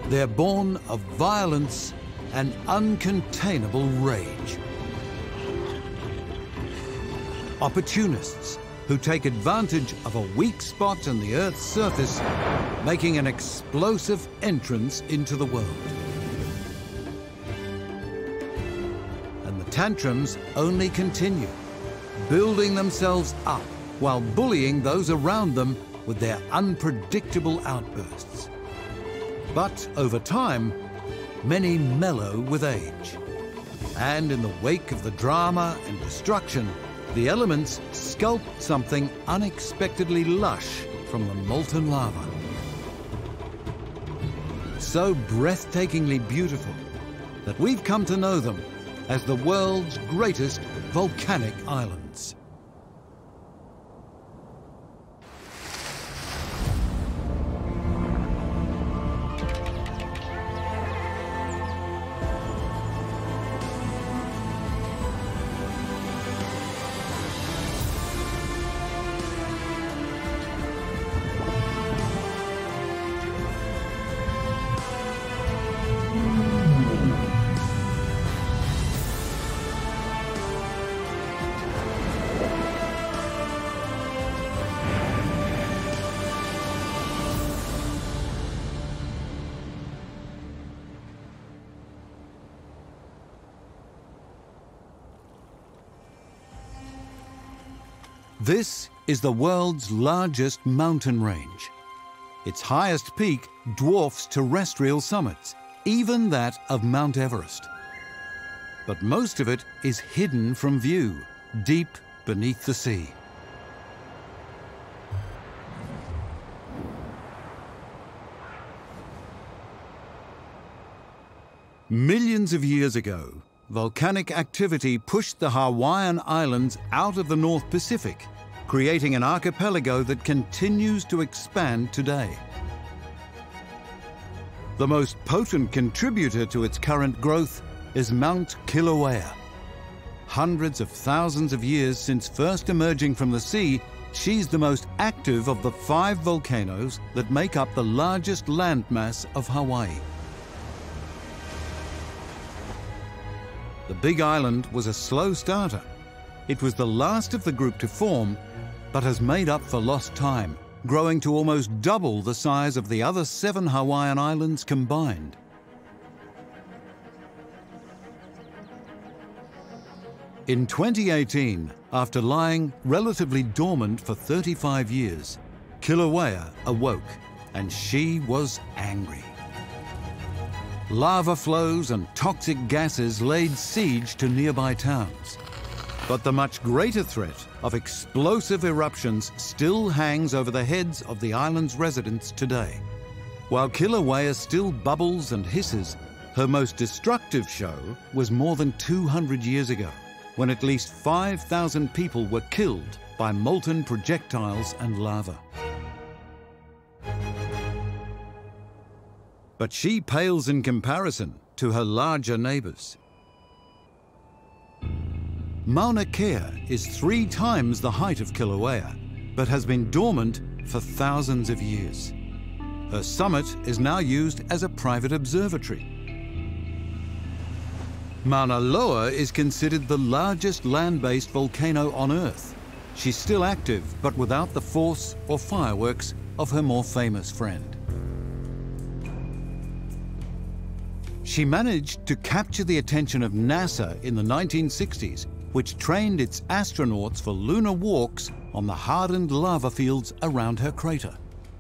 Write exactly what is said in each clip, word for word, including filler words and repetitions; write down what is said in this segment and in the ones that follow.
They're born of violence and uncontainable rage. Opportunists who take advantage of a weak spot in the Earth's surface, making an explosive entrance into the world. And the tantrums only continue, building themselves up while bullying those around them with their unpredictable outbursts. But over time, many mellow with age. And in the wake of the drama and destruction, the elements sculpt something unexpectedly lush from the molten lava. So breathtakingly beautiful that we've come to know them as the world's greatest volcanic islands. This is the world's largest mountain range. Its highest peak dwarfs terrestrial summits, even that of Mount Everest. But most of it is hidden from view, deep beneath the sea. Millions of years ago, volcanic activity pushed the Hawaiian Islands out of the North Pacific, creating an archipelago that continues to expand today. The most potent contributor to its current growth is Mount Kilauea. Hundreds of thousands of years since first emerging from the sea, she's the most active of the five volcanoes that make up the largest landmass of Hawaii. The Big Island was a slow starter. It was the last of the group to form, but has made up for lost time, growing to almost double the size of the other seven Hawaiian islands combined. In twenty eighteen, after lying relatively dormant for thirty-five years, Kilauea awoke, and she was angry. Lava flows and toxic gases laid siege to nearby towns. But the much greater threat of explosive eruptions still hangs over the heads of the island's residents today. While Kilauea still bubbles and hisses, her most destructive show was more than two hundred years ago, when at least five thousand people were killed by molten projectiles and lava. But she pales in comparison to her larger neighbors. Mauna Kea is three times the height of Kilauea, but has been dormant for thousands of years. Her summit is now used as a private observatory. Mauna Loa is considered the largest land-based volcano on Earth. She's still active, but without the force or fireworks of her more famous friend. She managed to capture the attention of NASA in the nineteen sixties, which trained its astronauts for lunar walks on the hardened lava fields around her crater.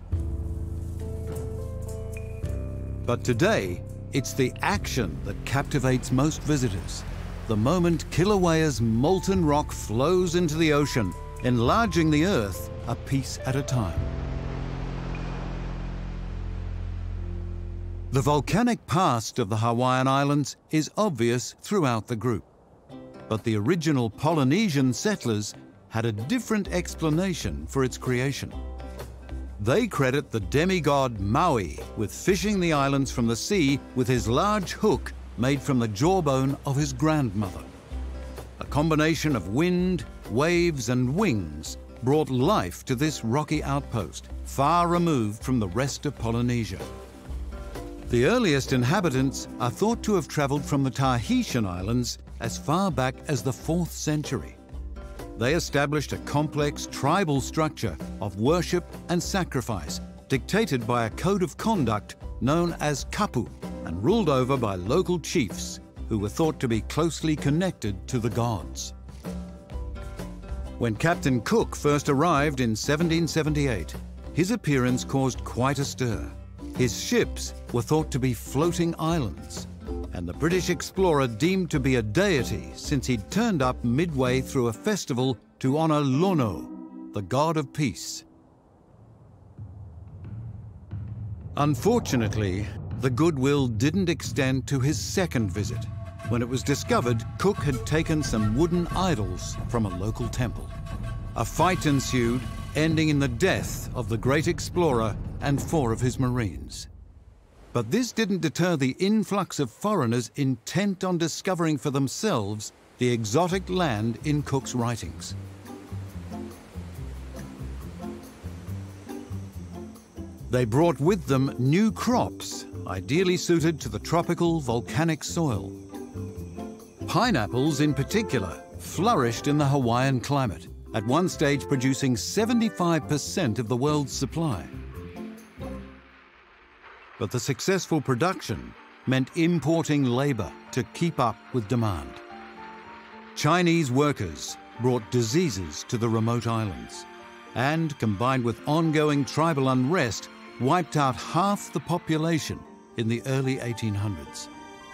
But today, it's the action that captivates most visitors. The moment Kilauea's molten rock flows into the ocean, enlarging the Earth a piece at a time. The volcanic past of the Hawaiian Islands is obvious throughout the group. But the original Polynesian settlers had a different explanation for its creation. They credit the demigod Maui with fishing the islands from the sea with his large hook made from the jawbone of his grandmother. A combination of wind, waves, and wings brought life to this rocky outpost, far removed from the rest of Polynesia. The earliest inhabitants are thought to have traveled from the Tahitian Islands as far back as the fourth century. They established a complex tribal structure of worship and sacrifice, dictated by a code of conduct known as kapu, and ruled over by local chiefs who were thought to be closely connected to the gods. When Captain Cook first arrived in seventeen seventy-eight, his appearance caused quite a stir. His ships were thought to be floating islands, and the British explorer deemed to be a deity since he'd turned up midway through a festival to honor Lono, the god of peace. Unfortunately, the goodwill didn't extend to his second visit, when it was discovered Cook had taken some wooden idols from a local temple. A fight ensued, ending in the death of the great explorer and four of his Marines. But this didn't deter the influx of foreigners intent on discovering for themselves the exotic land in Cook's writings. They brought with them new crops, ideally suited to the tropical volcanic soil. Pineapples, in particular, flourished in the Hawaiian climate, at one stage producing seventy-five percent of the world's supply. But the successful production meant importing labor to keep up with demand. Chinese workers brought diseases to the remote islands, and, combined with ongoing tribal unrest, wiped out half the population in the early eighteen hundreds.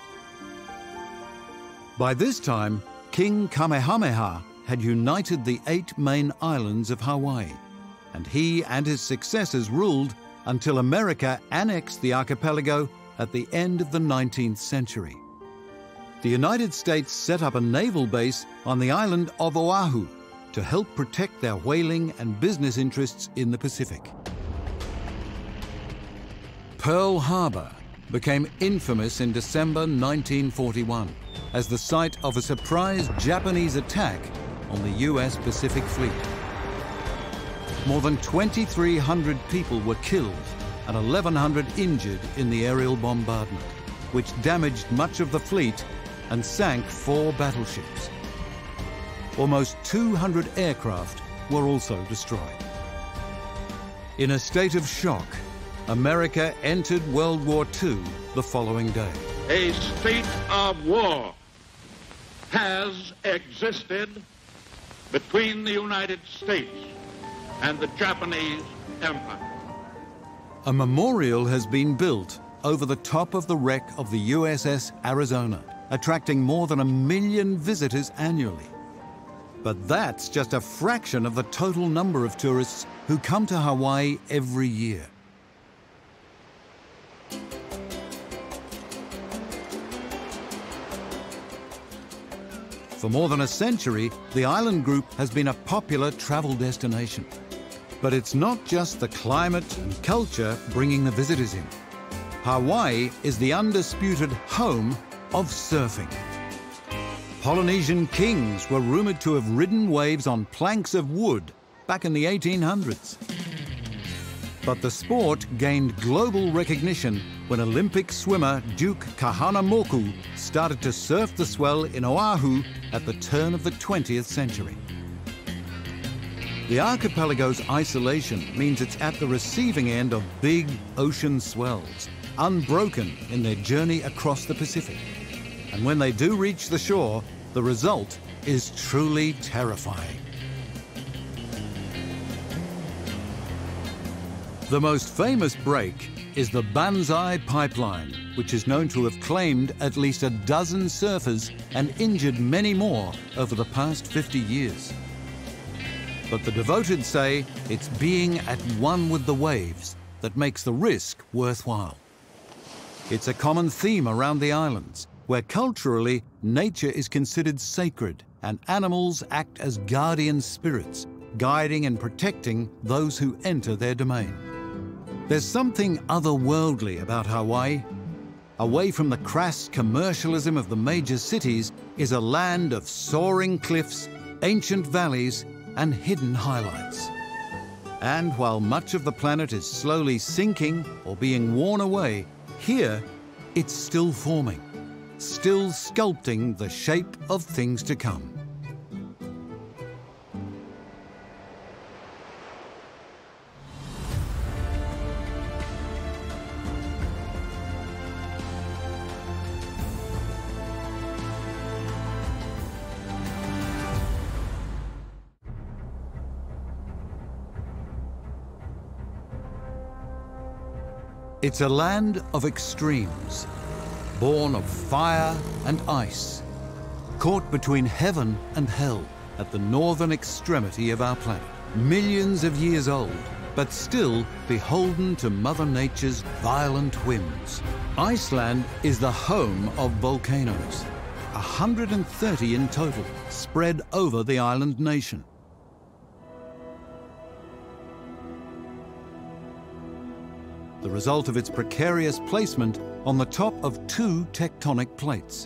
By this time, King Kamehameha had united the eight main islands of Hawaii, and he and his successors ruled until America annexed the archipelago at the end of the nineteenth century. The United States set up a naval base on the island of Oahu to help protect their whaling and business interests in the Pacific. Pearl Harbor became infamous in December nineteen forty-one as the site of a surprise Japanese attack on the U S Pacific Fleet. More than twenty-three hundred people were killed and eleven hundred injured in the aerial bombardment, which damaged much of the fleet and sank four battleships. Almost two hundred aircraft were also destroyed. In a state of shock, America entered World War Two the following day. A state of war has existed between the United States and the Japanese Empire. A memorial has been built over the top of the wreck of the U S S Arizona, attracting more than a million visitors annually. But that's just a fraction of the total number of tourists who come to Hawaii every year. For more than a century, the island group has been a popular travel destination. But it's not just the climate and culture bringing the visitors in. Hawaii is the undisputed home of surfing. Polynesian kings were rumored to have ridden waves on planks of wood back in the eighteen hundreds. But the sport gained global recognition when Olympic swimmer Duke Kahanamoku started to surf the swell in Oahu at the turn of the twentieth century. The archipelago's isolation means it's at the receiving end of big ocean swells, unbroken in their journey across the Pacific. And when they do reach the shore, the result is truly terrifying. The most famous break is the Banzai Pipeline, which is known to have claimed at least a dozen surfers and injured many more over the past fifty years. But the devoted say it's being at one with the waves that makes the risk worthwhile. It's a common theme around the islands, where culturally nature is considered sacred and animals act as guardian spirits, guiding and protecting those who enter their domain. There's something otherworldly about Hawaii. Away from the crass commercialism of the major cities is a land of soaring cliffs, ancient valleys, and hidden highlights. And while much of the planet is slowly sinking or being worn away, Here, it's still forming, still sculpting the shape of things to come. It's a land of extremes, born of fire and ice, caught between heaven and hell at the northern extremity of our planet. Millions of years old, but still beholden to Mother Nature's violent whims. Iceland is the home of volcanoes, one hundred thirty in total, spread over the island nation. The result of its precarious placement on the top of two tectonic plates.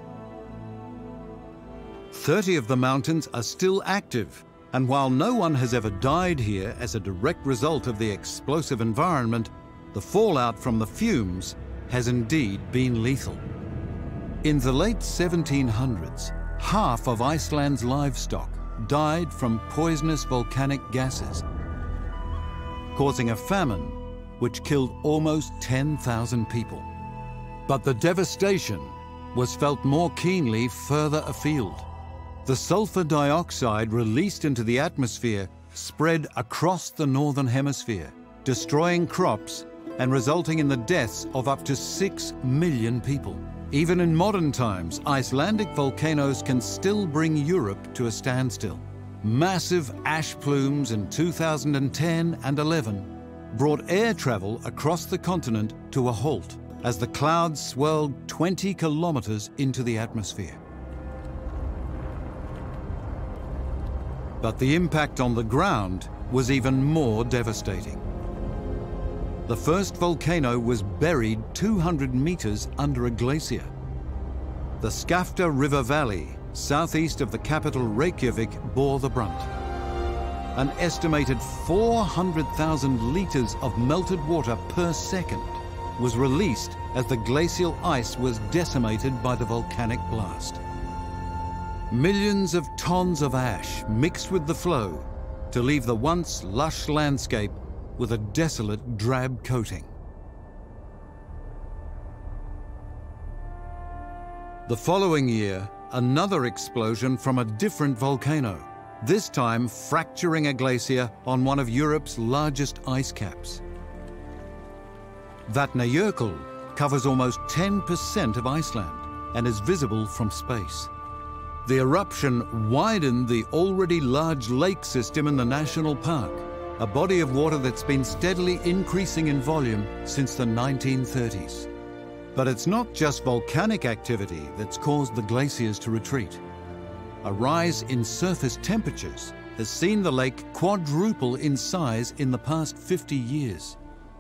thirty of the mountains are still active, and while no one has ever died here as a direct result of the explosive environment, the fallout from the fumes has indeed been lethal. In the late seventeen hundreds, half of Iceland's livestock died from poisonous volcanic gases, causing a famine which killed almost ten thousand people. But the devastation was felt more keenly further afield. The sulfur dioxide released into the atmosphere spread across the northern hemisphere, destroying crops and resulting in the deaths of up to six million people. Even in modern times, Icelandic volcanoes can still bring Europe to a standstill. Massive ash plumes in two thousand ten and eleven brought air travel across the continent to a halt as the clouds swirled twenty kilometers into the atmosphere. But the impact on the ground was even more devastating. The first volcano was buried two hundred meters under a glacier. The Skafta River Valley, southeast of the capital Reykjavik, bore the brunt. An estimated four hundred thousand liters of melted water per second was released as the glacial ice was decimated by the volcanic blast. Millions of tons of ash mixed with the flow to leave the once lush landscape with a desolate drab coating. The following year, another explosion from a different volcano, this time fracturing a glacier on one of Europe's largest ice caps. Vatnajökull covers almost ten percent of Iceland and is visible from space. The eruption widened the already large lake system in the national park, a body of water that's been steadily increasing in volume since the nineteen thirties. But it's not just volcanic activity that's caused the glaciers to retreat. A rise in surface temperatures has seen the lake quadruple in size in the past fifty years.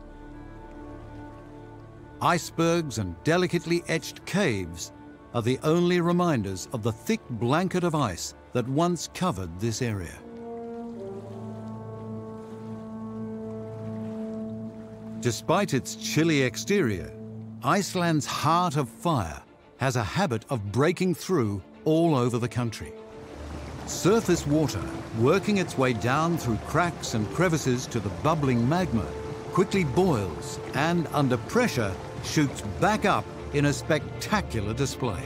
Icebergs and delicately etched caves are the only reminders of the thick blanket of ice that once covered this area. Despite its chilly exterior, Iceland's heart of fire has a habit of breaking through all over the country. Surface water, working its way down through cracks and crevices to the bubbling magma, quickly boils and, under pressure, shoots back up in a spectacular display.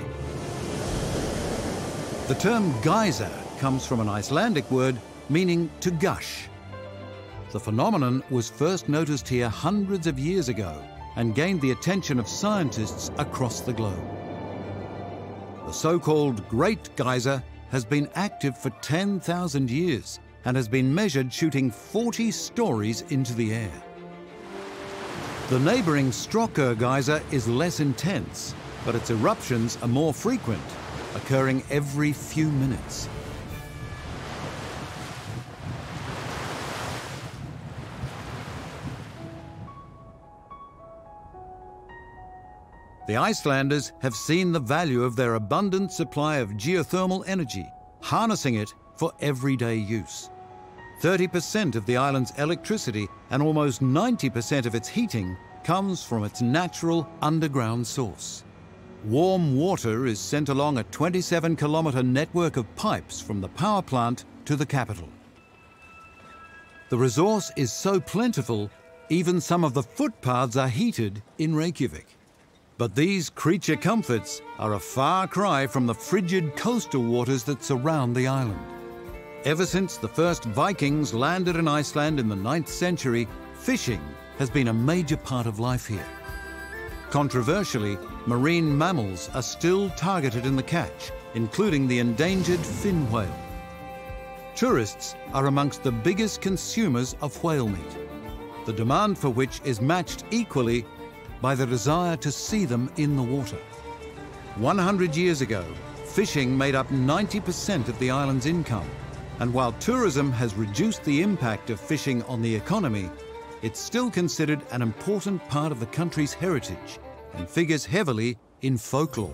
The term geyser comes from an Icelandic word meaning to gush. The phenomenon was first noticed here hundreds of years ago and gained the attention of scientists across the globe. The so-called Great Geyser has been active for ten thousand years and has been measured shooting forty stories into the air. The neighboring Strokkur Geyser is less intense, but its eruptions are more frequent, occurring every few minutes. The Icelanders have seen the value of their abundant supply of geothermal energy, harnessing it for everyday use. thirty percent of the island's electricity and almost ninety percent of its heating comes from its natural underground source. Warm water is sent along a twenty-seven kilometre network of pipes from the power plant to the capital. The resource is so plentiful, even some of the footpaths are heated in Reykjavik. But these creature comforts are a far cry from the frigid coastal waters that surround the island. Ever since the first Vikings landed in Iceland in the ninth century, fishing has been a major part of life here. Controversially, marine mammals are still targeted in the catch, including the endangered fin whale. Tourists are amongst the biggest consumers of whale meat, the demand for which is matched equally by the desire to see them in the water. one hundred years ago, fishing made up ninety percent of the island's income, and while tourism has reduced the impact of fishing on the economy, it's still considered an important part of the country's heritage and figures heavily in folklore.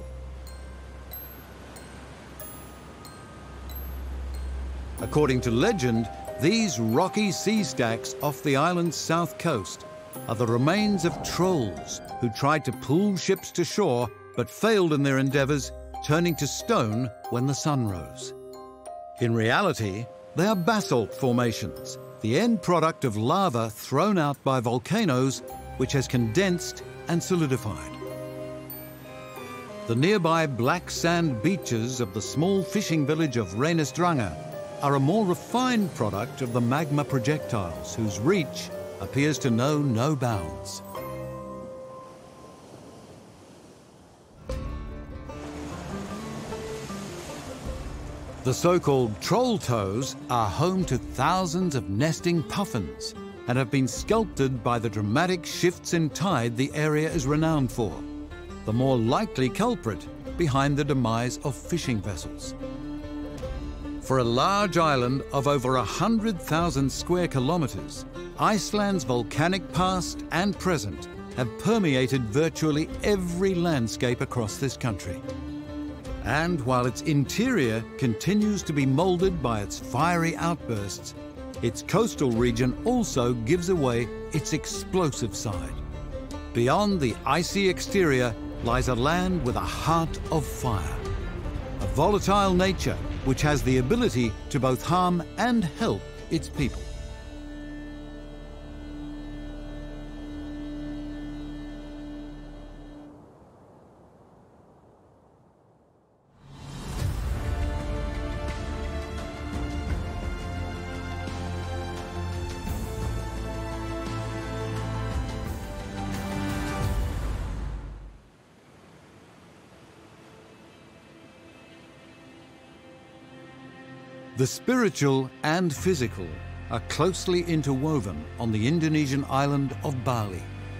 According to legend, these rocky sea stacks off the island's south coast are the remains of trolls who tried to pull ships to shore but failed in their endeavours, turning to stone when the sun rose. In reality, they are basalt formations, the end product of lava thrown out by volcanoes, which has condensed and solidified. The nearby black sand beaches of the small fishing village of Reynisdranger are a more refined product of the magma projectiles, whose reach appears to know no bounds. The so-called troll toes are home to thousands of nesting puffins and have been sculpted by the dramatic shifts in tide the area is renowned for, the more likely culprit behind the demise of fishing vessels. For a large island of over one hundred thousand square kilometres, Iceland's volcanic past and present have permeated virtually every landscape across this country. And while its interior continues to be moulded by its fiery outbursts, its coastal region also gives away its explosive side. Beyond the icy exterior lies a land with a heart of fire, a volatile nature which has the ability to both harm and help its people. The spiritual and physical are closely interwoven on the Indonesian island of Bali.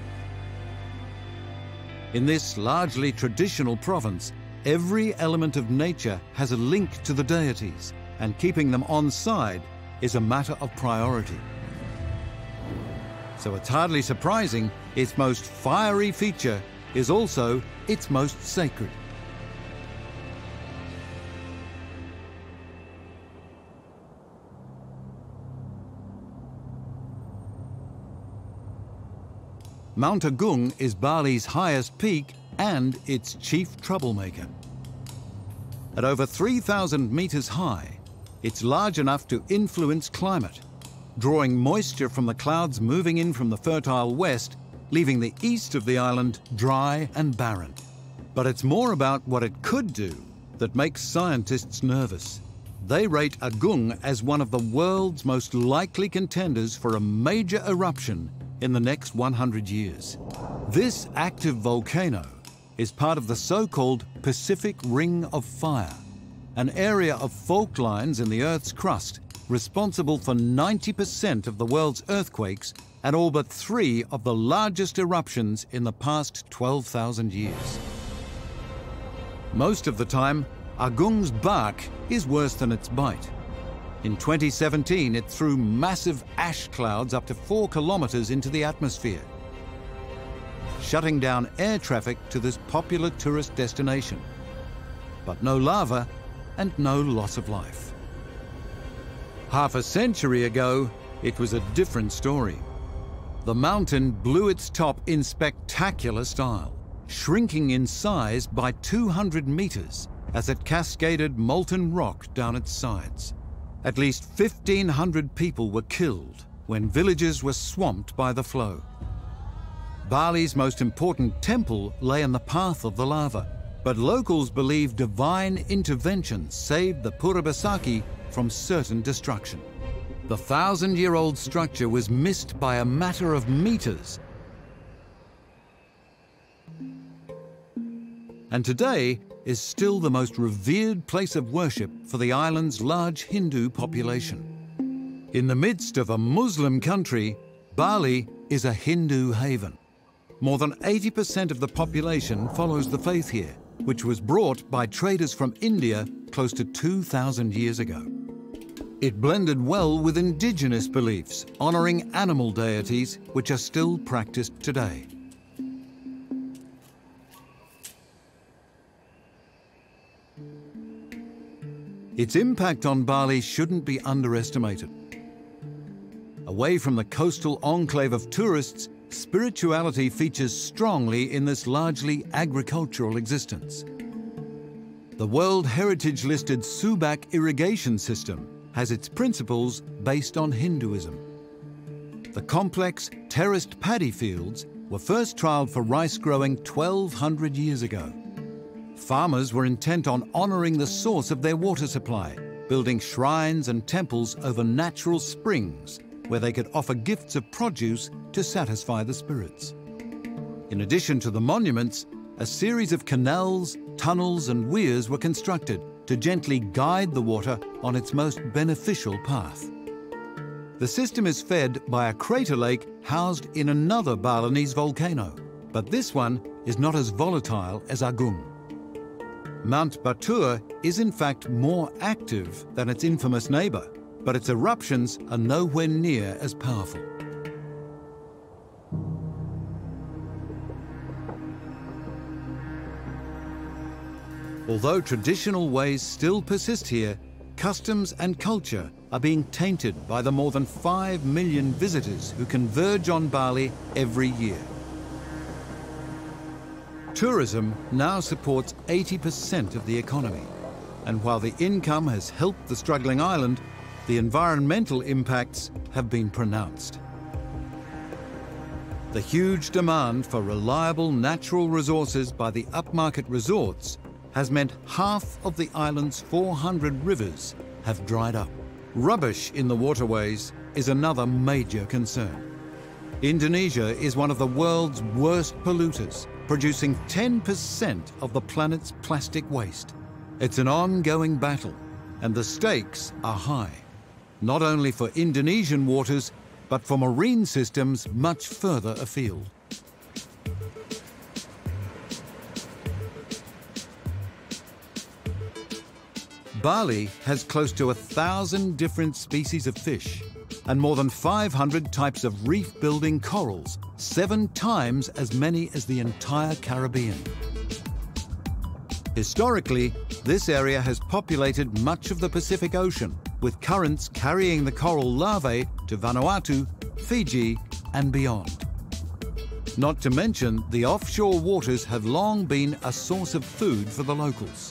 In this largely traditional province, every element of nature has a link to the deities, and keeping them on side is a matter of priority. So it's hardly surprising its most fiery feature is also its most sacred. Mount Agung is Bali's highest peak and its chief troublemaker. At over three thousand metres high, it's large enough to influence climate, drawing moisture from the clouds moving in from the fertile west, leaving the east of the island dry and barren. But it's more about what it could do that makes scientists nervous. They rate Agung as one of the world's most likely contenders for a major eruption in the next one hundred years. This active volcano is part of the so-called Pacific Ring of Fire, an area of fault lines in the Earth's crust responsible for ninety percent of the world's earthquakes and all but three of the largest eruptions in the past twelve thousand years. Most of the time, Agung's bark is worse than its bite. In twenty seventeen, it threw massive ash clouds up to four kilometres into the atmosphere, shutting down air traffic to this popular tourist destination. But no lava and no loss of life. Half a century ago, it was a different story. the mountain blew its top in spectacular style, shrinking in size by two hundred meters as it cascaded molten rock down its sides. At least fifteen hundred people were killed when villages were swamped by the flow. Bali's most important temple lay in the path of the lava, but locals believe divine intervention saved the Purabasaki from certain destruction. The thousand-year-old structure was missed by a matter of meters. And today is still the most revered place of worship for the island's large Hindu population. In the midst of a Muslim country, Bali is a Hindu haven. More than eighty percent of the population follows the faith here, which was brought by traders from India close to two thousand years ago. It blended well with indigenous beliefs, honoring animal deities which are still practiced today. Its impact on Bali shouldn't be underestimated. Away from the coastal enclave of tourists, spirituality features strongly in this largely agricultural existence. The World Heritage-listed Subak irrigation system has its principles based on Hinduism. The complex, terraced paddy fields were first trialled for rice growing twelve hundred years ago. Farmers were intent on honoring the source of their water supply, building shrines and temples over natural springs where they could offer gifts of produce to satisfy the spirits. In addition to the monuments, a series of canals, tunnels and weirs were constructed to gently guide the water on its most beneficial path. The system is fed by a crater lake housed in another Balinese volcano, but this one is not as volatile as Agung. Mount Batur is in fact more active than its infamous neighbour, but its eruptions are nowhere near as powerful. Although traditional ways still persist here, customs and culture are being tainted by the more than five million visitors who converge on Bali every year. Tourism now supports eighty percent of the economy, and while the income has helped the struggling island, the environmental impacts have been pronounced. The huge demand for reliable natural resources by the upmarket resorts has meant half of the island's four hundred rivers have dried up. Rubbish in the waterways is another major concern. Indonesia is one of the world's worst polluters, producing ten percent of the planet's plastic waste. It's an ongoing battle, and the stakes are high, not only for Indonesian waters, but for marine systems much further afield. Bali has close to a thousand different species of fish and more than five hundred types of reef-building corals, seven times as many as the entire Caribbean. Historically, this area has populated much of the Pacific Ocean, with currents carrying the coral larvae to Vanuatu, Fiji, and beyond. Not to mention, the offshore waters have long been a source of food for the locals.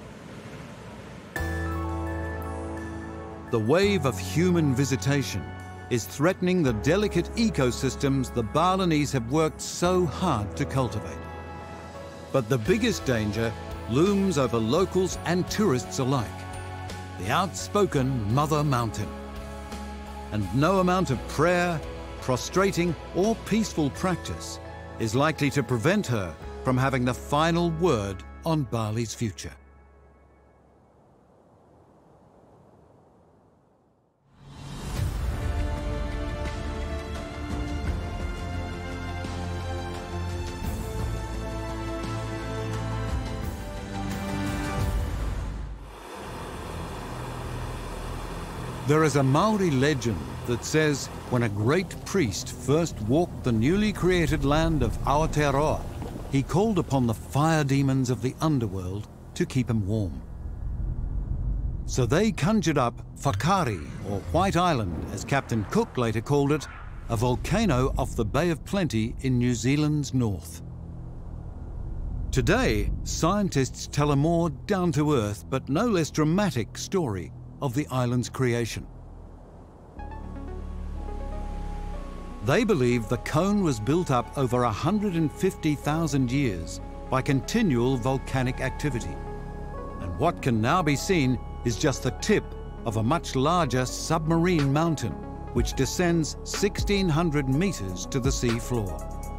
The wave of human visitation is threatening the delicate ecosystems the Balinese have worked so hard to cultivate. But the biggest danger looms over locals and tourists alike: the outspoken Mother Mountain. And no amount of prayer, prostrating, or peaceful practice is likely to prevent her from having the final word on Bali's future. There is a Maori legend that says when a great priest first walked the newly created land of Aotearoa, he called upon the fire demons of the underworld to keep him warm. So they conjured up Whakari, or White Island, as Captain Cook later called it, a volcano off the Bay of Plenty in New Zealand's north. Today, scientists tell a more down-to-earth but no less dramatic story of the island's creation. They believe the cone was built up over one hundred fifty thousand years by continual volcanic activity. And what can now be seen is just the tip of a much larger submarine mountain, which descends sixteen hundred meters to the sea floor.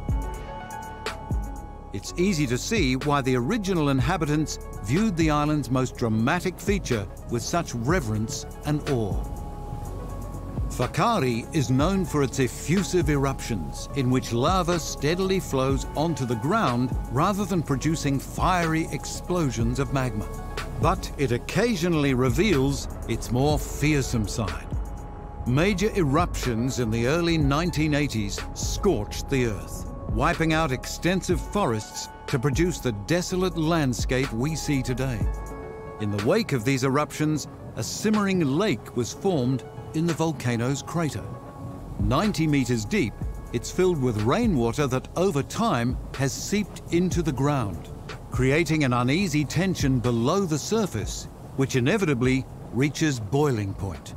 It's easy to see why the original inhabitants viewed the island's most dramatic feature with such reverence and awe. Whakaari is known for its effusive eruptions, in which lava steadily flows onto the ground rather than producing fiery explosions of magma. But it occasionally reveals its more fearsome side. Major eruptions in the early nineteen eighties scorched the earth, wiping out extensive forests to produce the desolate landscape we see today. In the wake of these eruptions, a simmering lake was formed in the volcano's crater. ninety meters deep, it's filled with rainwater that over time has seeped into the ground, creating an uneasy tension below the surface, which inevitably reaches boiling point.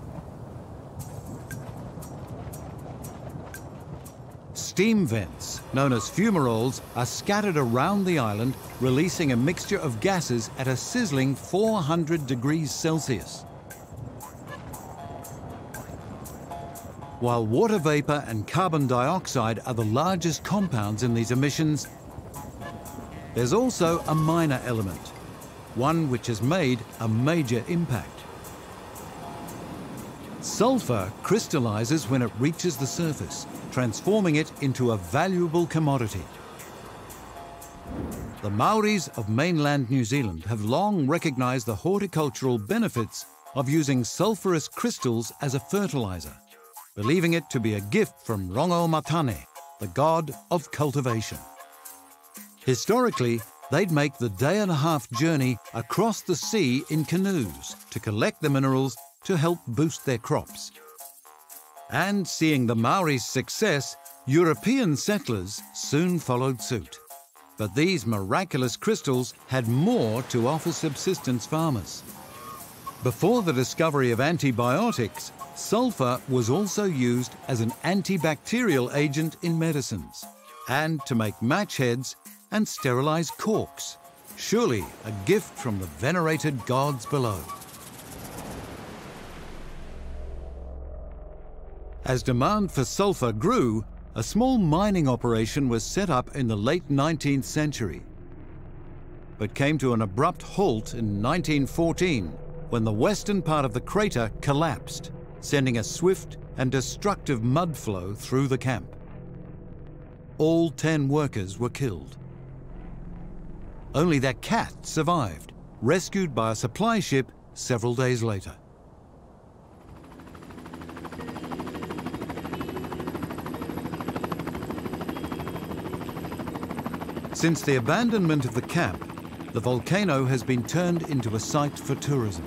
Steam vents, known as fumaroles, are scattered around the island, releasing a mixture of gases at a sizzling four hundred degrees Celsius. While water vapor and carbon dioxide are the largest compounds in these emissions, there's also a minor element, one which has made a major impact. Sulfur crystallizes when it reaches the surface, transforming it into a valuable commodity. The Maoris of mainland New Zealand have long recognized the horticultural benefits of using sulfurous crystals as a fertilizer, believing it to be a gift from Rongo Matane, the god of cultivation. Historically, they'd make the day-and-a-half journey across the sea in canoes to collect the minerals to help boost their crops. And seeing the Maoris' success, European settlers soon followed suit. But these miraculous crystals had more to offer subsistence farmers. Before the discovery of antibiotics, sulfur was also used as an antibacterial agent in medicines and to make match heads and sterilize corks. Surely a gift from the venerated gods below. As demand for sulfur grew, a small mining operation was set up in the late nineteenth century, but came to an abrupt halt in nineteen fourteen when the western part of the crater collapsed, sending a swift and destructive mud flow through the camp. All ten workers were killed. Only their cat survived, rescued by a supply ship several days later. Since the abandonment of the camp, the volcano has been turned into a site for tourism.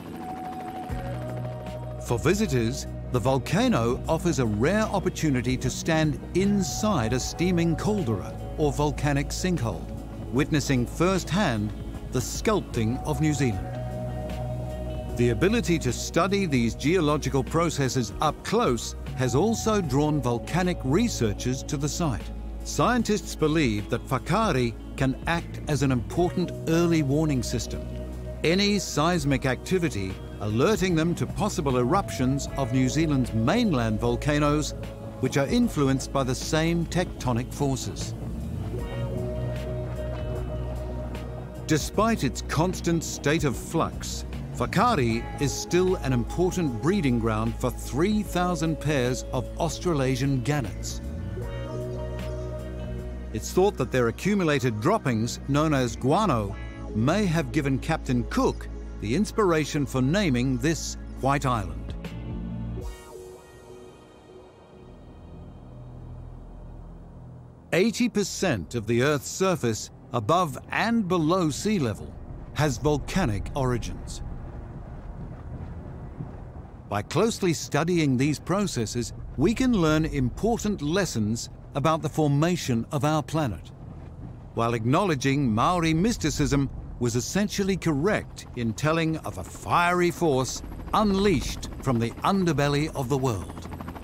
For visitors, the volcano offers a rare opportunity to stand inside a steaming caldera or volcanic sinkhole, witnessing firsthand the sculpting of New Zealand. The ability to study these geological processes up close has also drawn volcanic researchers to the site. Scientists believe that Whakaari can act as an important early warning system. Any seismic activity alerting them to possible eruptions of New Zealand's mainland volcanoes, which are influenced by the same tectonic forces. Despite its constant state of flux, Whakaari is still an important breeding ground for three thousand pairs of Australasian gannets. It's thought that their accumulated droppings, known as guano, may have given Captain Cook the inspiration for naming this white island. eighty percent of the Earth's surface, above and below sea level, has volcanic origins. By closely studying these processes, we can learn important lessons about the formation of our planet, while acknowledging Maori mysticism was essentially correct in telling of a fiery force unleashed from the underbelly of the world.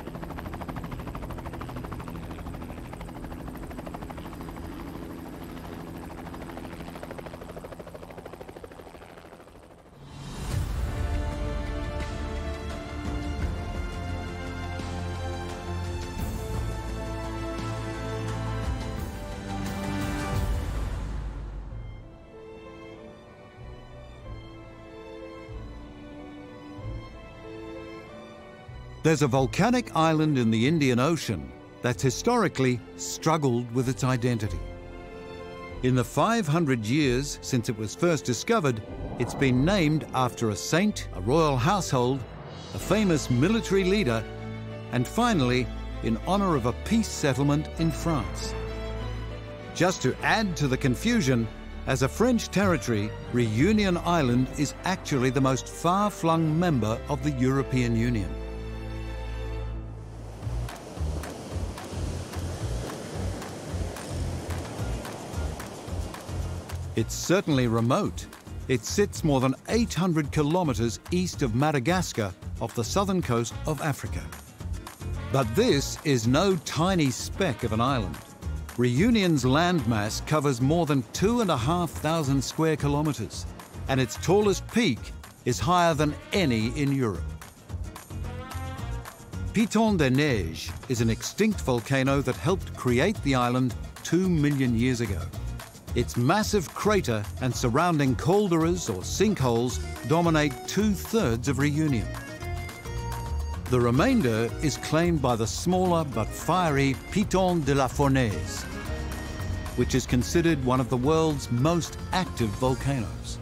There's a volcanic island in the Indian Ocean that's historically struggled with its identity. In the five hundred years since it was first discovered, it's been named after a saint, a royal household, a famous military leader, and finally, in honor of a peace settlement in France. Just to add to the confusion, as a French territory, Reunion Island is actually the most far-flung member of the European Union. It's certainly remote. It sits more than eight hundred kilometers east of Madagascar off the southern coast of Africa. But this is no tiny speck of an island. Reunion's landmass covers more than two and a half thousand square kilometers, and its tallest peak is higher than any in Europe. Piton de Neige is an extinct volcano that helped create the island two million years ago. Its massive crater and surrounding calderas or sinkholes dominate two-thirds of Reunion. The remainder is claimed by the smaller but fiery Piton de la Fournaise, which is considered one of the world's most active volcanoes.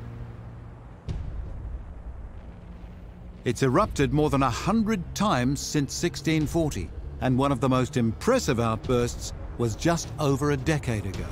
It's erupted more than a hundred times since sixteen forty, and one of the most impressive outbursts was just over a decade ago.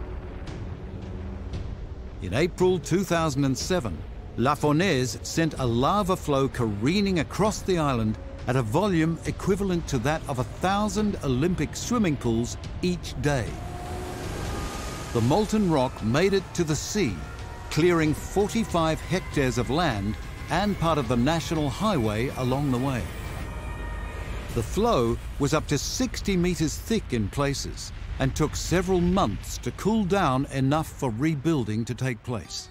In April two thousand seven, La Fournaise sent a lava flow careening across the island at a volume equivalent to that of a thousand Olympic swimming pools each day. The molten rock made it to the sea, clearing forty-five hectares of land and part of the national highway along the way. The flow was up to sixty meters thick in places, and took several months to cool down enough for rebuilding to take place.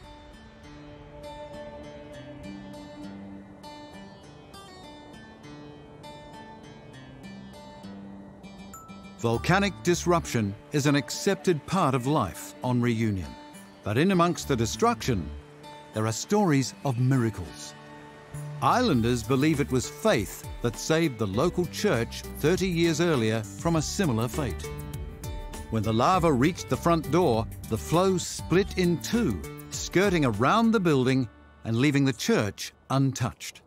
Volcanic disruption is an accepted part of life on Reunion. But in amongst the destruction, there are stories of miracles. Islanders believe it was faith that saved the local church thirty years earlier from a similar fate. When the lava reached the front door, the flow split in two, skirting around the building and leaving the church untouched.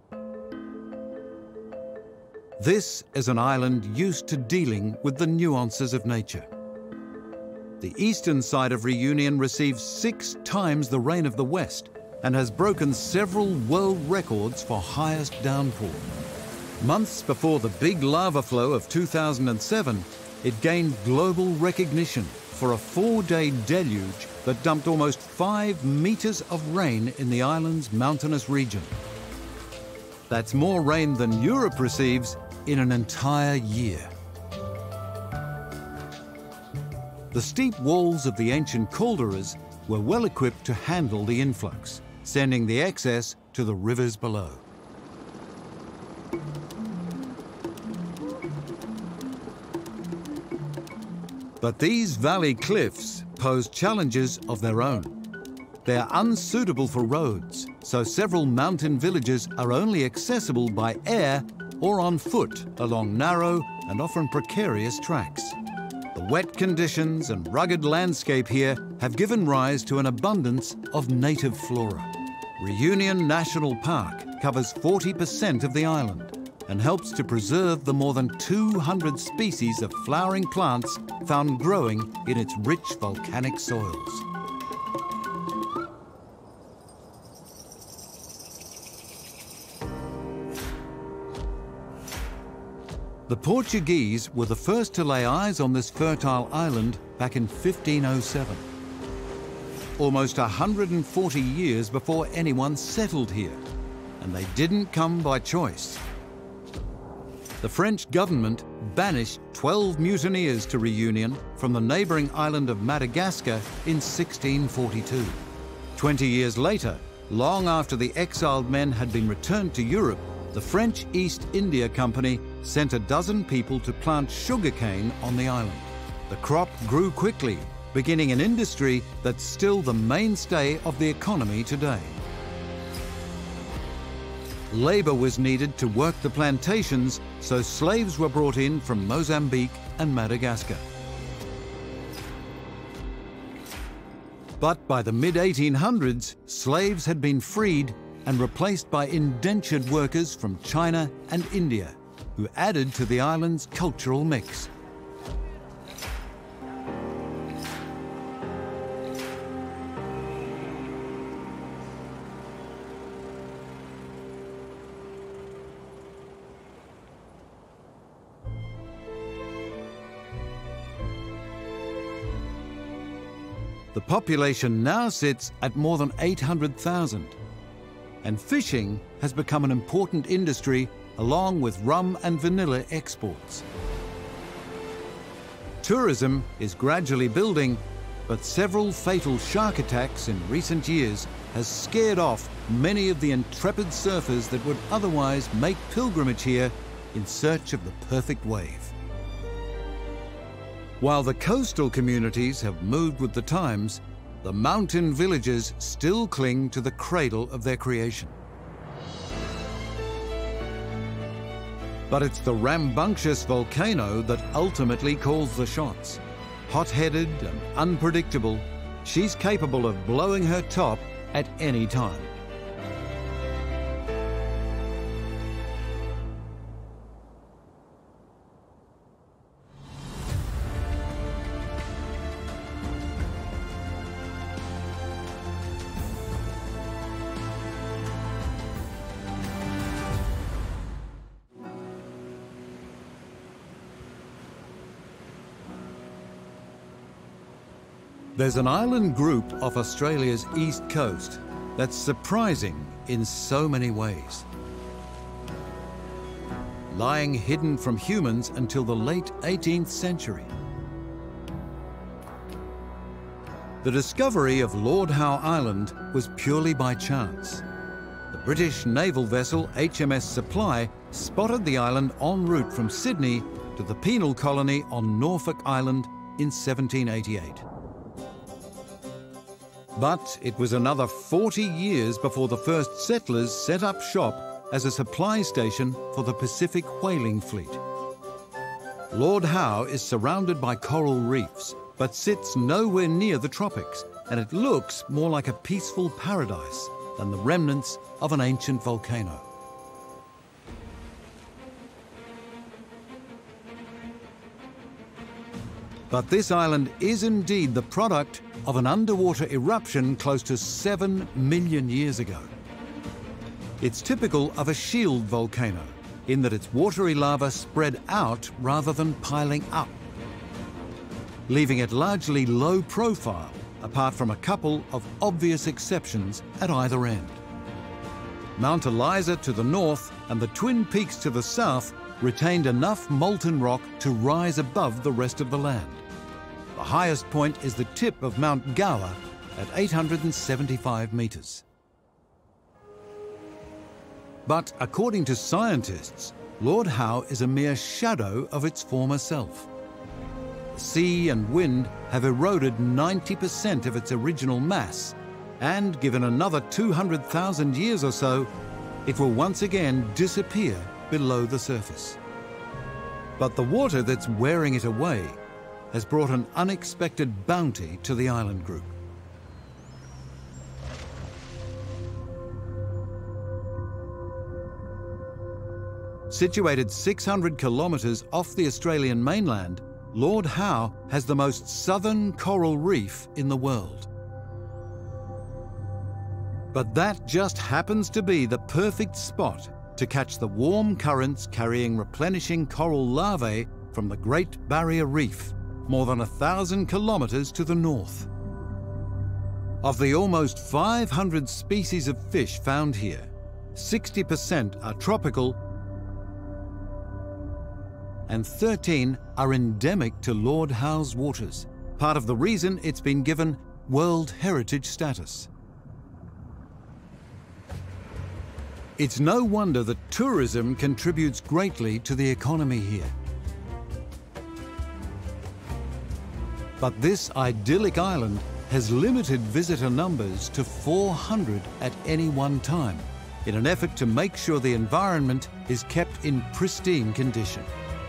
This is an island used to dealing with the nuances of nature. The eastern side of Reunion receives six times the rain of the west and has broken several world records for highest downpour. Months before the big lava flow of two thousand seven, it gained global recognition for a four-day deluge that dumped almost five meters of rain in the island's mountainous region. That's more rain than Europe receives in an entire year. The steep walls of the ancient calderas were well equipped to handle the influx, sending the excess to the rivers below. But these valley cliffs pose challenges of their own. They are unsuitable for roads, so several mountain villages are only accessible by air or on foot along narrow and often precarious tracks. The wet conditions and rugged landscape here have given rise to an abundance of native flora. Reunion National Park covers forty percent of the island and helps to preserve the more than two hundred species of flowering plants found growing in its rich volcanic soils. The Portuguese were the first to lay eyes on this fertile island back in fifteen oh seven. Almost one hundred forty years before anyone settled here, and they didn't come by choice. The French government banished twelve mutineers to Reunion from the neighbouring island of Madagascar in sixteen forty-two. Twenty years later, long after the exiled men had been returned to Europe, the French East India Company sent a dozen people to plant sugarcane on the island. The crop grew quickly, beginning an industry that's still the mainstay of the economy today. Labour was needed to work the plantations, so slaves were brought in from Mozambique and Madagascar. But by the mid eighteen hundreds, slaves had been freed and replaced by indentured workers from China and India, who added to the island's cultural mix. The population now sits at more than eight hundred thousand, and fishing has become an important industry along with rum and vanilla exports. Tourism is gradually building, but several fatal shark attacks in recent years has scared off many of the intrepid surfers that would otherwise make pilgrimage here in search of the perfect wave. While the coastal communities have moved with the times, the mountain villages still cling to the cradle of their creation. But it's the rambunctious volcano that ultimately calls the shots. Hot-headed and unpredictable, she's capable of blowing her top at any time. There's an island group off Australia's east coast that's surprising in so many ways. Lying hidden from humans until the late eighteenth century. The discovery of Lord Howe Island was purely by chance. The British naval vessel H M S Supply spotted the island en route from Sydney to the penal colony on Norfolk Island in seventeen eighty-eight. But it was another forty years before the first settlers set up shop as a supply station for the Pacific whaling fleet. Lord Howe is surrounded by coral reefs, but sits nowhere near the tropics, and it looks more like a peaceful paradise than the remnants of an ancient volcano. But this island is indeed the product of an underwater eruption close to seven million years ago. It's typical of a shield volcano, in that its watery lava spread out rather than piling up, leaving it largely low profile, apart from a couple of obvious exceptions at either end. Mount Eliza to the north and the Twin Peaks to the south retained enough molten rock to rise above the rest of the land. The highest point is the tip of Mount Gower at eight hundred seventy-five metres. But according to scientists, Lord Howe is a mere shadow of its former self. The sea and wind have eroded ninety percent of its original mass, and given another two hundred thousand years or so, it will once again disappear below the surface. But the water that's wearing it away has brought an unexpected bounty to the island group. Situated six hundred kilometres off the Australian mainland, Lord Howe has the most southern coral reef in the world. But that just happens to be the perfect spot to catch the warm currents carrying replenishing coral larvae from the Great Barrier Reef, more than a thousand kilometers to the north. Of the almost five hundred species of fish found here, sixty percent are tropical and thirteen are endemic to Lord Howe's waters, part of the reason it's been given World Heritage status. It's no wonder that tourism contributes greatly to the economy here. But this idyllic island has limited visitor numbers to four hundred at any one time, in an effort to make sure the environment is kept in pristine condition.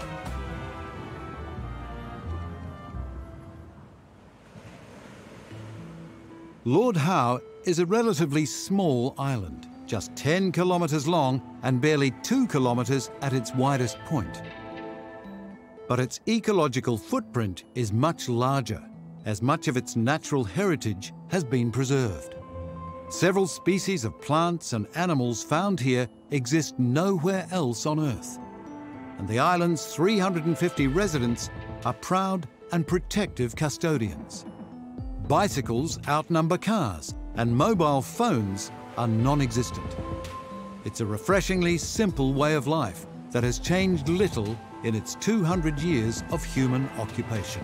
Lord Howe is a relatively small island, just ten kilometres long and barely two kilometres at its widest point. But its ecological footprint is much larger, as much of its natural heritage has been preserved. Several species of plants and animals found here exist nowhere else on Earth. And the island's three hundred fifty residents are proud and protective custodians. Bicycles outnumber cars, and mobile phones are non-existent. It's a refreshingly simple way of life that has changed little in its two hundred years of human occupation.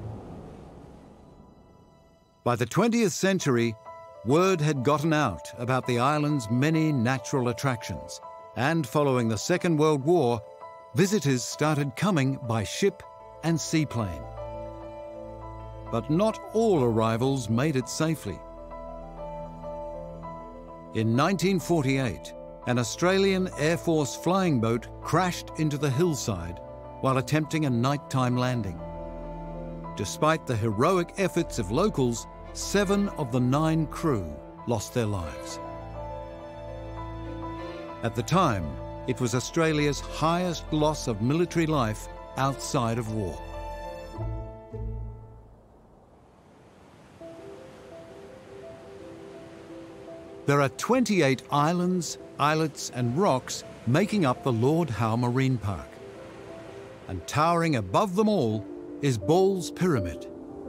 By the twentieth century, word had gotten out about the island's many natural attractions, and following the Second World War, visitors started coming by ship and seaplane. But not all arrivals made it safely. In nineteen forty-eight, an Australian Air Force flying boat crashed into the hillside while attempting a nighttime landing. Despite the heroic efforts of locals, seven of the nine crew lost their lives. At the time, it was Australia's highest loss of military life outside of war. There are twenty-eight islands, islets and rocks making up the Lord Howe Marine Park. And towering above them all is Ball's Pyramid.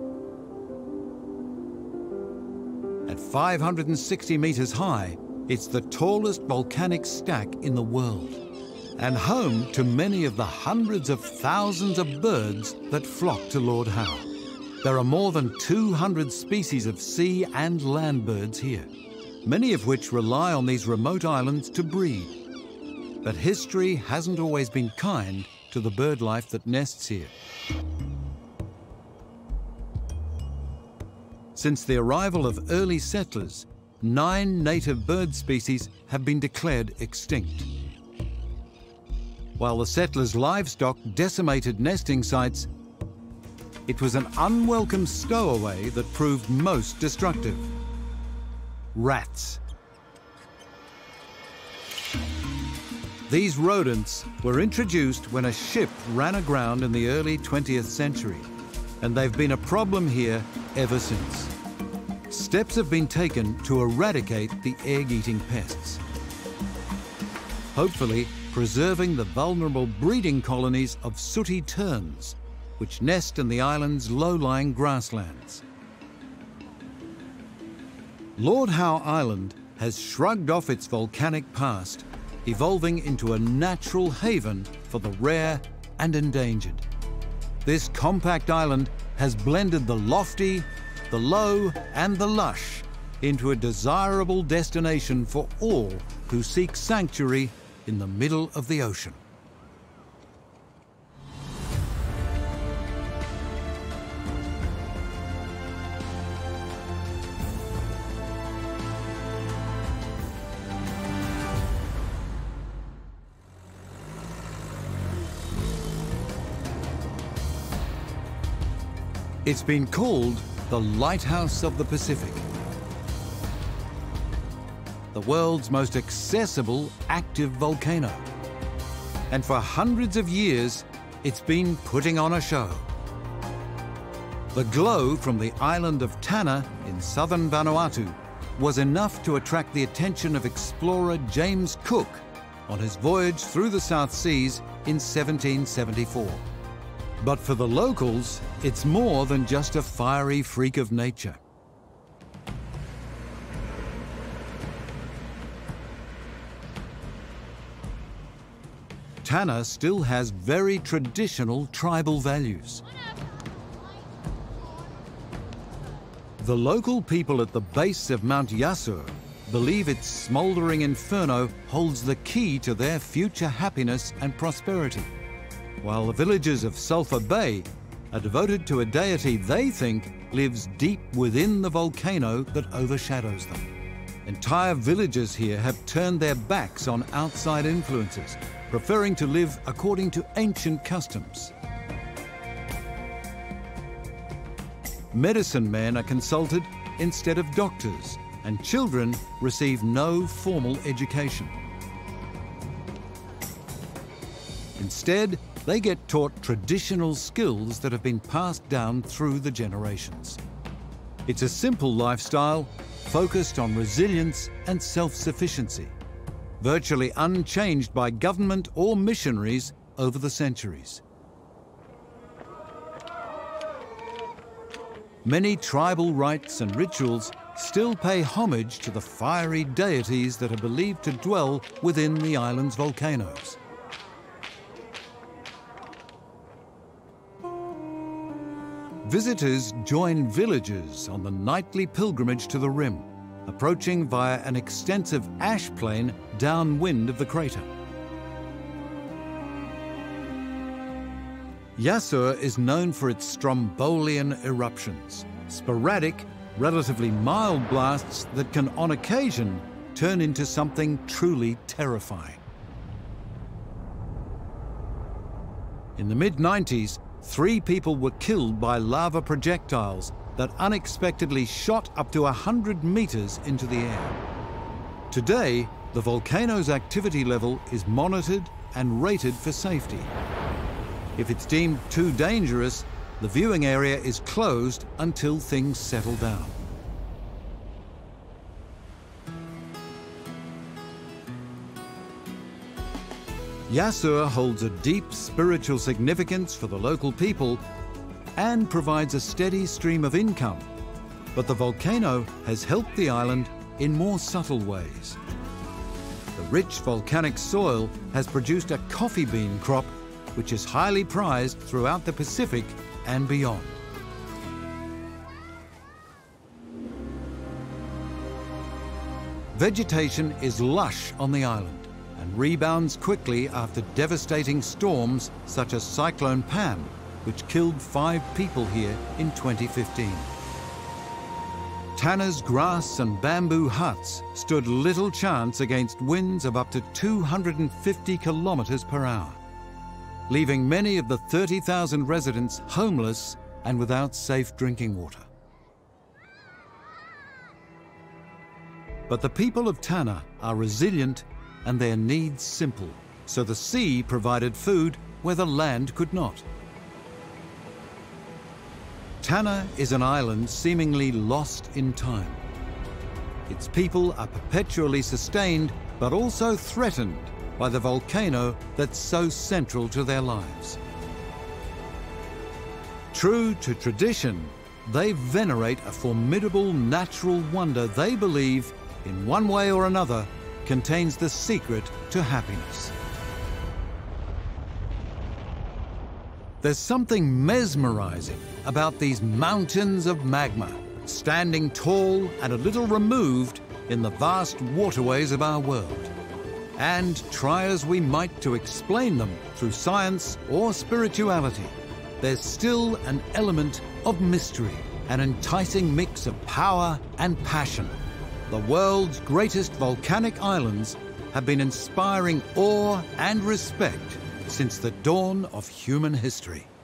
At five hundred sixty metres high, it's the tallest volcanic stack in the world, and home to many of the hundreds of thousands of birds that flock to Lord Howe. There are more than two hundred species of sea and land birds here, many of which rely on these remote islands to breed. But history hasn't always been kind to the bird life that nests here. Since the arrival of early settlers, nine native bird species have been declared extinct. While the settlers' livestock decimated nesting sites, it was an unwelcome stowaway that proved most destructive: rats. These rodents were introduced when a ship ran aground in the early twentieth century, and they've been a problem here ever since. Steps have been taken to eradicate the egg-eating pests, hopefully preserving the vulnerable breeding colonies of sooty terns, which nest in the island's low-lying grasslands. Lord Howe Island has shrugged off its volcanic past, evolving into a natural haven for the rare and endangered. This compact island has blended the lofty, the low, and the lush into a desirable destination for all who seek sanctuary in the middle of the ocean. It's been called the Lighthouse of the Pacific, the world's most accessible active volcano. And for hundreds of years, it's been putting on a show. The glow from the island of Tanna in southern Vanuatu was enough to attract the attention of explorer James Cook on his voyage through the South Seas in seventeen seventy-four. But for the locals, it's more than just a fiery freak of nature. Tanna still has very traditional tribal values. The local people at the base of Mount Yasur believe its smouldering inferno holds the key to their future happiness and prosperity, while the villagers of Sulphur Bay are devoted to a deity they think lives deep within the volcano that overshadows them. Entire villages here have turned their backs on outside influences, preferring to live according to ancient customs. Medicine men are consulted instead of doctors, and children receive no formal education. Instead, they get taught traditional skills that have been passed down through the generations. It's a simple lifestyle focused on resilience and self-sufficiency, virtually unchanged by government or missionaries over the centuries. Many tribal rites and rituals still pay homage to the fiery deities that are believed to dwell within the island's volcanoes. Visitors join villagers on the nightly pilgrimage to the rim, approaching via an extensive ash plain downwind of the crater. Yasur is known for its Strombolian eruptions, sporadic, relatively mild blasts that can, on occasion, turn into something truly terrifying. In the mid nineties, three people were killed by lava projectiles that unexpectedly shot up to one hundred meters into the air. Today, the volcano's activity level is monitored and rated for safety. If it's deemed too dangerous, the viewing area is closed until things settle down. Yasur holds a deep spiritual significance for the local people and provides a steady stream of income. But the volcano has helped the island in more subtle ways. The rich volcanic soil has produced a coffee bean crop which is highly prized throughout the Pacific and beyond. Vegetation is lush on the island and rebounds quickly after devastating storms such as Cyclone Pam, which killed five people here in twenty fifteen. Tanna's grass and bamboo huts stood little chance against winds of up to two hundred fifty kilometers per hour, leaving many of the thirty thousand residents homeless and without safe drinking water. But the people of Tanna are resilient and their needs simple, so the sea provided food where the land could not. Tanna is an island seemingly lost in time. Its people are perpetually sustained, but also threatened by the volcano that's so central to their lives. True to tradition, they venerate a formidable natural wonder they believe, in one way or another, contains the secret to happiness. There's something mesmerizing about these mountains of magma, standing tall and a little removed in the vast waterways of our world. And try as we might to explain them through science or spirituality, there's still an element of mystery, an enticing mix of power and passion. The world's greatest volcanic islands have been inspiring awe and respect since the dawn of human history.